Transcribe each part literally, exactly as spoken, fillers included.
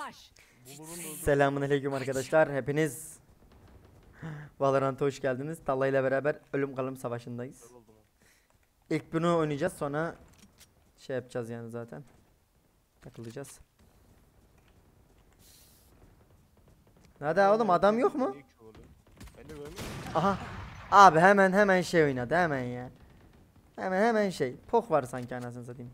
Savaş. Selamünaleyküm arkadaşlar. Hepiniz Valorant'a hoş geldiniz. Talha ile beraber ölüm kalım savaşındayız. İlk bunu oynayacağız, sonra şey yapacağız yani zaten. Takılacağız. Hadi oğlum, adam yok mu? Aha. Abi hemen hemen şey oynadı hemen ya. Hemen hemen şey. Pok var sanki, anasını satayım.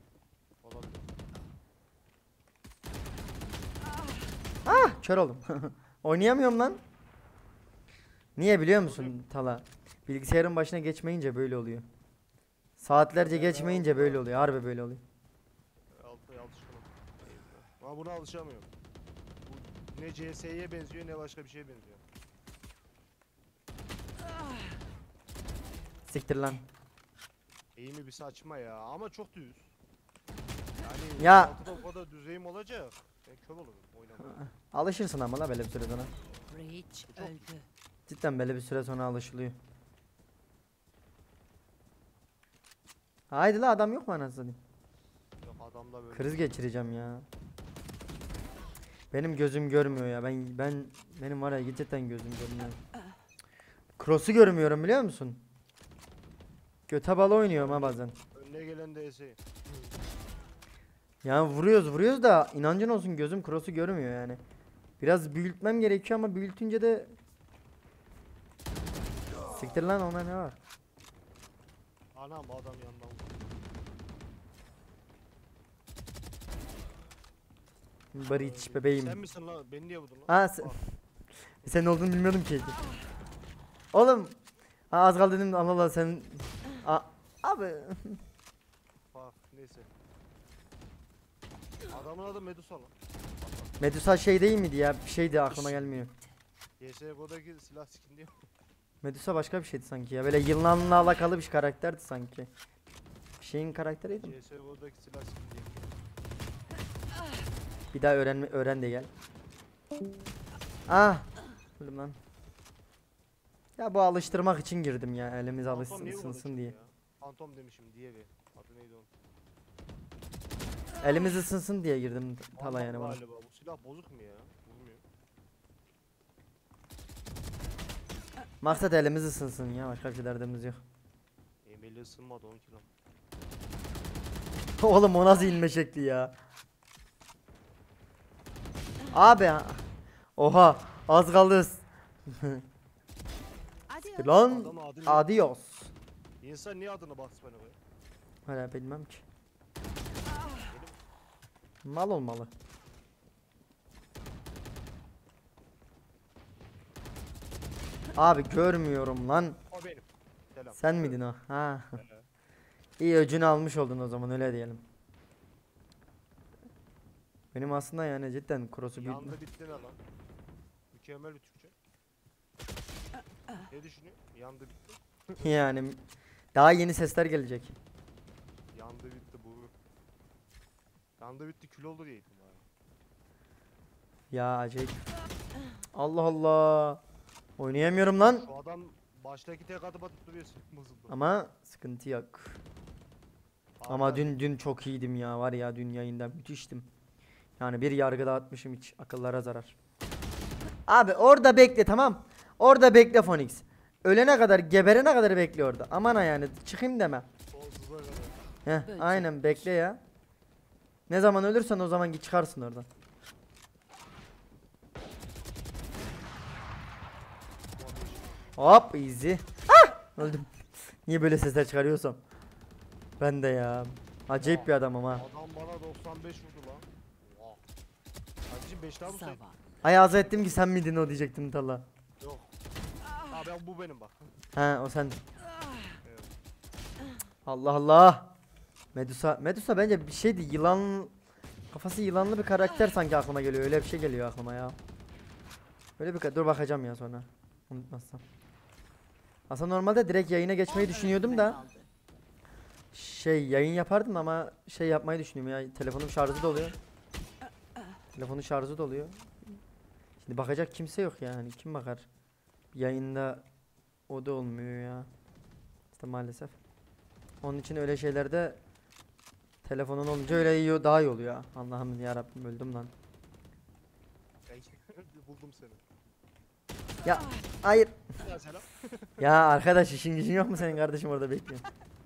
Ah, kör oldum. Oynayamıyorum lan. Niye biliyor musun Tala? Bilgisayarın başına geçmeyince böyle oluyor. Saatlerce geçmeyince böyle oluyor. Harbi böyle oluyor. Altı alışkanım. Ama buna alışamıyorum. Bu ne C S'ye benziyor ne başka bir şeye benziyor. Siktir lan. Eğimi bir saçma ya ama çok düz. Yani Ya. altıda o kadar düzeyim olacak. Ben kör olurum oynamaya. Alışırsın ama la böyle bir süre sonra. Breach öldü. Cidden böyle bir süre sonra alışılıyor. Haydi la, adam yok mu anasını satayım? Yok adamda böyle. Kriz geçireceğim ya. Benim gözüm görmüyor ya. Ben ben benim var ya, cidden gözüm görmüyor. Cross'u görmüyorum biliyor musun? Göte bala oynuyorum ha bazen. Önüne gelen de ese. Ya vuruyoruz vuruyoruz da inancın olsun, gözüm cross'u görmüyor yani. Biraz büyütmem gerekiyor ama büyütünce de siktir lan, ona ne var? Anam adam yandan vurdu. Bariç bebeğim. Sen misin lan? Beni niye vurdun lan? Ha sen, senin olduğunu bilmiyordum ki. Oğlum, ha, az kaldı dedim, Allah Allah sen. A abi. Bak neyse. Adamın adı Medusa lan. Medusa şey değil miydi ya? Bir şeydi, aklıma gelmiyor. C S G O'daki silah skin diyor. Medusa başka bir şeydi sanki ya. Böyle yılanla alakalı bir karakterdi sanki. Bir şeyin karakteriydi mi? C S G O'daki silah skin diyor. Bir daha öğren öğren de gel. Ah. Öldüm lan. Ya bu alıştırmak için girdim ya. Elimiz Phantom alışsın, niye ısınsın uğraşıyor diye. ya? Phantom demişim diğeri. Adı neydi onun? Elimiz ısınsın diye girdim Tala Phantom yani bana. galiba. Bu silah bozuk mu ya? Vurmuyor. Maksat elimiz ısınsın ya, başka bir şey derdimiz yok. Emeli ısınmadı on kilo. Oğlum o nasıl inme şekli ya? Abi oha, az kaldı. Hadi Lan Adamın adı ne? adios. İnsan niye adını Bugs Bunny koyuyor? Hala bilmem ki. Mal olmalı. Abi görmüyorum lan. O benim. Selam. Sen miydin o? Ha. Ee, İyi, öcünü almış oldun o zaman, öyle diyelim. Benim aslında yani cidden cross'u büyütme. Yandı bitti ne lan? Mükemmel bir Türkçe. Ne düşünüyorsun? Yandı bitti. Yani daha yeni sesler gelecek. Yandı bitti bu. Yandı bitti kül olur yedim bari. Ya acayip. Allah Allah. Oynayamıyorum lan. Şu adam baştaki tek atıp atıp duruyor mızıldı. Ama sıkıntı yok. Ama Abi, dün dün çok iyiydim ya, var ya, dün yayında müthiştim. Yani bir yargı dağıtmışım, hiç akıllara zarar. Abi orada bekle, tamam. Orada bekle Phoenix. Ölene kadar, geberene kadar bekle orada. Aman ha, yani çıkayım deme. sonsuza kadar. Heh, Böcek. aynen bekle ya. Ne zaman ölürsen o zaman git çıkarsın oradan. Hop easy. Ah! Öldüm. Niye böyle sesler çıkarıyorsam? Ben de ya. Acayip bir adamım ha. Adam bana doksan beş vurdu lan. Oha. Kardeşim beş daha vursaydı. Savaş. Ay ağzı ettim ki sen miydin o diyecektim Talla. Yok. Ha ben bu benim bak. Ha, o sen. Evet. Allah Allah. Medusa, Medusa bence bir şeydi, yılan kafası yılanlı bir karakter sanki aklıma geliyor. Öyle bir şey geliyor aklıma ya. Öyle bir ka- dur bakacağım ya sonra. Unutmazsam. Aslında normalde direkt yayına geçmeyi düşünüyordum da şey, yayın yapardım ama şey yapmayı düşünüyorum ya, telefonum şarjı doluyor. Telefonun şarjı doluyor. Şimdi bakacak kimse yok yani, kim bakar? Yayında o da olmuyor ya. İşte maalesef. Onun için öyle şeylerde telefonun olunca öyle iyi, daha iyi oluyor. Allah'ım ya Rabbim, öldüm lan. Ay, buldum seni. Ya hayır. Ya selam. Ya arkadaş işin gücün yok mu senin kardeşim orada bekliyor.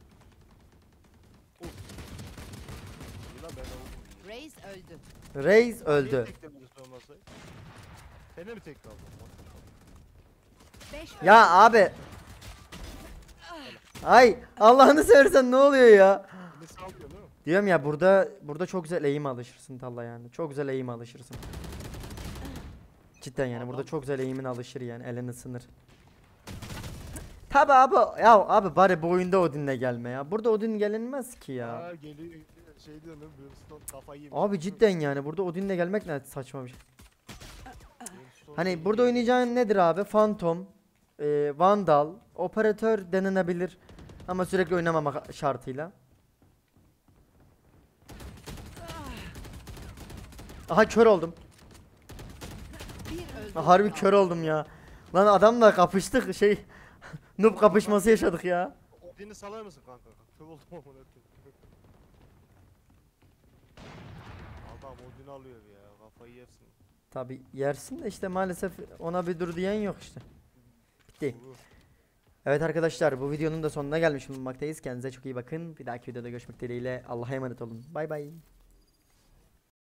İyi lan ben de vurdum. Reis öldü. Reis Niye öldü. teklemedi sonrası? Sen de mi tek kaldın? Beş Ya abi. Ay Allah'ını seversen ne oluyor ya? Ne sallıyor değil mi? Diyorum ya burada burada çok güzel eğim alışırsın Talha yani. Çok güzel eğim alışırsın. Cidden yani burada çok güzel eğimin alışır yani elin ısınır. Tabi abi ya abi bari bu oyunda Odin'le gelme ya. Burada Odin gelinmez ki ya. Aa geliyor şey diyor ne Brimstone kafayı yemiş. Abi cidden yani burada Odin'le gelmek ne saçma bir şey. Brimstone Hani geliyor. burada oynayacağın nedir abi? Phantom, e, Vandal, operatör denenebilir. Ama sürekli oynamamak şartıyla. Aha kör oldum. bir öldü. Ha, harbi kör oldum ya. Lan adamla kapıştık şey. Noob kapışması yaşadık ya. Odin'i salar mısın kanka? Köv oldum ama ne Adam Odin alıyor ya kafayı yersin. Tabi yersin de işte maalesef ona bir dur diyen yok işte. Bitti. Doğru. Evet arkadaşlar bu videonun da sonuna gelmiş bulunmaktayız. Kendinize çok iyi bakın. Bir dahaki videoda görüşmek dileğiyle. Allah'a emanet olun. Bay bay.